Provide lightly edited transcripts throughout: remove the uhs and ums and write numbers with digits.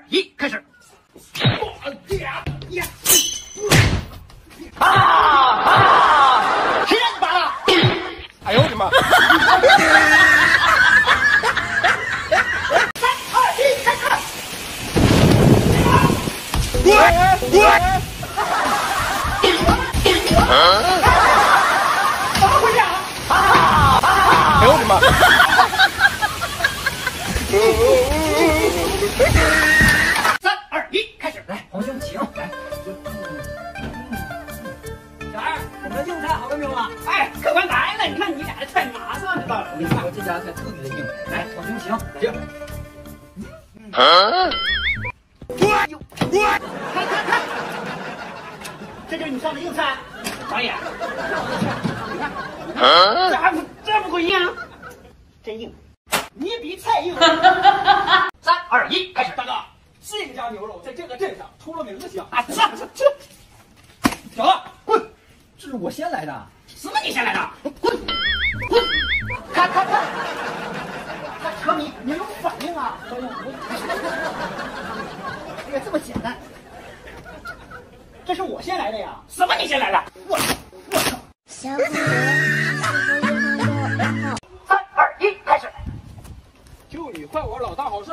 1，开始。谁让你拔了？ 哎呦我的妈！ 3、2、1，开始。怎么回事啊？ 哎呦我的妈！ 3、2、1，开始！来，皇兄请。来， 小二，我们的硬菜好了没有啊？ 哎，客官来了，你看你俩的菜马上就到了。 我跟你说，这家菜特别的硬。 来，皇兄请。 行。 看，这就是你上的硬菜。导演，你看，这还不够硬啊？真硬，你比菜硬。3、2、1，开始。 大哥，这家牛肉在这个镇上出了名的香啊！这，小子，滚！ 这是我先来的。 什么你先来的？滚！看，他扯你有反应啊！导演，哎呀，这么简单。这是我先来的呀！什么你先来的？我操！ 小虎是否也能有好 ？3、2、1，开始！ 就你坏我老大好事！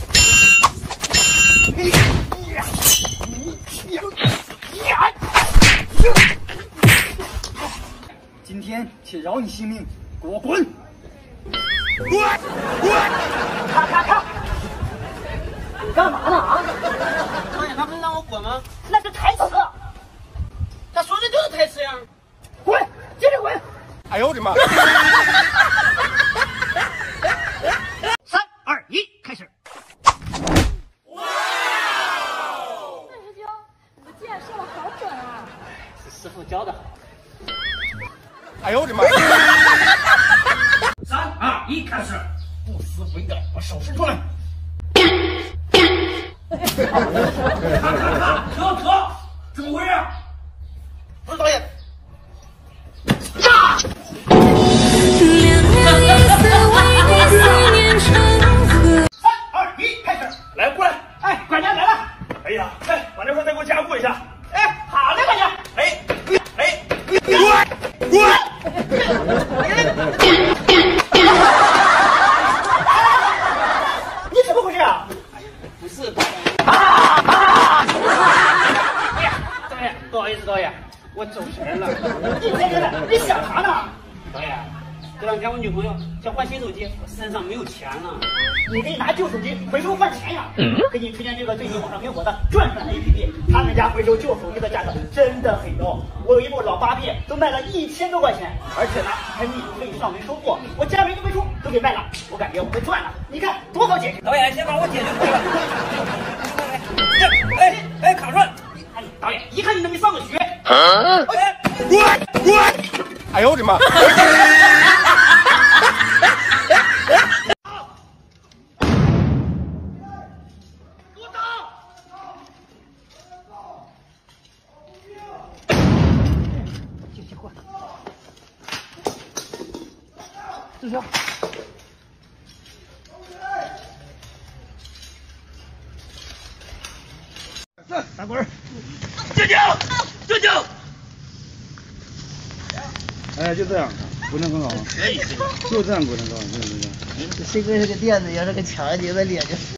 今天且饶你性命，给我滚！ 咔！你干嘛呢啊？ 导演，他不是让我滚吗？ 那是台词。 他说的就是台词呀！ 滚，接着滚！ 哎呦我的妈！ 3、2、1，开始！ 大师兄，你的箭射得好准啊！ 是师傅教的。 哎呦我的妈！ 3、2、1，开始！不思悔改，把手伸出来！可，怎么回事？不是导演。炸！3、2、1，开始！ 来，过来！ 哎，管家来了！ 哎呀，哎，把这块再给我加固一下。 哎，好嘞，管家！ 滚！ 你怎么回事啊？ 不是导演。导演，不好意思，导演，我走神了。 你在这呢？你想啥呢？ 导演，这两天我女朋友想换新手机，我身上没有钱了。 你可以拿旧手机回收换钱呀！给你推荐这个最近网上很火的转转 APP，他们家回收旧手机的价格真的很高。我有一部老8片，都卖了1000多块钱，而且呢还免费上门收货，我家没都没出，都给卖了。我感觉我会赚了，你看多好解决！ 导演，先把我解决出来。哎，卡住了！ 哎，导演，一看你都没上过学。 滚！哎呦我的妈！ 志雄， 打滚！ 舅舅！ 哎，就这样，滚得很好， 可以， 就这样滚得高，对。 这哥是个垫子，要是个墙，你在脸上。